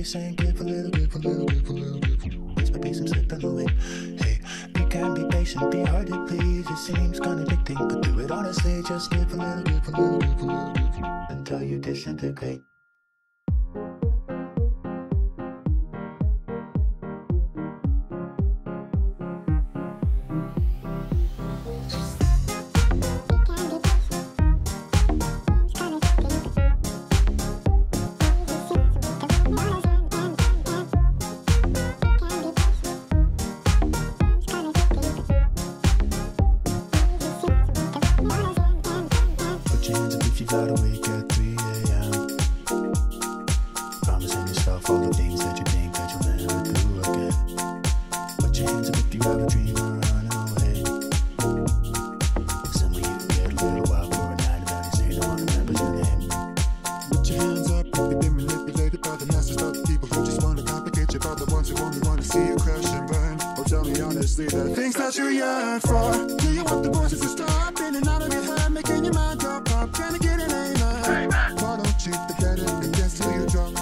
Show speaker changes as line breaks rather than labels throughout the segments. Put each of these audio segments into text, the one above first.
saying give a little, give a little, give a little, give a little. Piece by piece I'm slipping away. Hey, you can be patient, be hard to please. It seems contradicting, but do it honestly. Just give a little, give a little, give a little, give a little, until you disintegrate. Gotta wake at 3 a.m. Promising yourself all the things that you think that you'll never do again. Put your hands up if you have a dream or run away. Some of you get a little wild for a night and then you say no one remembers your name.
Put your hands up if you've been manipulated by the masses of the people who just want to complicate you, about the ones who only want to see you crash and burn. Oh, tell me honestly the things that you yearn for. Do you want the voices to stop in and out of your head, making your mind drop pop? Can I get an amen? Why don't you forget it and dance till you drop?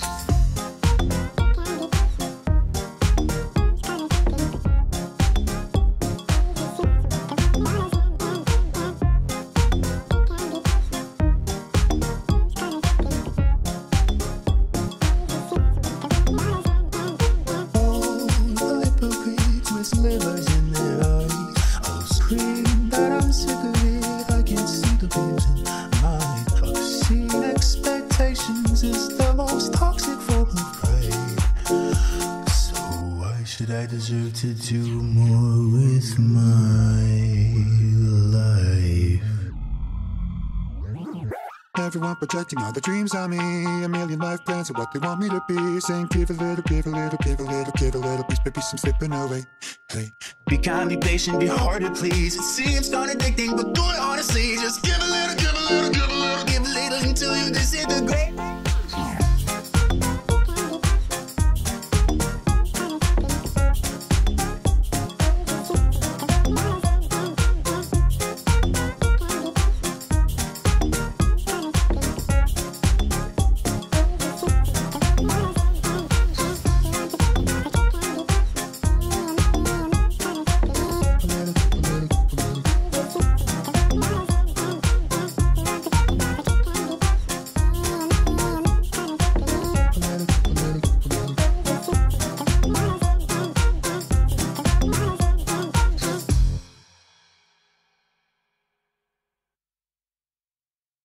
Slivers in their eyes. I'll scream that I'm sick of it. I can't see the beams in my obscene expectations is the most toxic form of pride. So why should I deserve to do more with my life?
Everyone projecting all the dreams on me, a million life plans of what they want me to be. Saying give a little, give a little, give a little, give a little, piece by piece I'm slipping away. Hey,
be kind, be patient, be hard to please. It seems contradicting, but do it honestly. Just give a little, give a little, give a little, give a little until you disintegrate.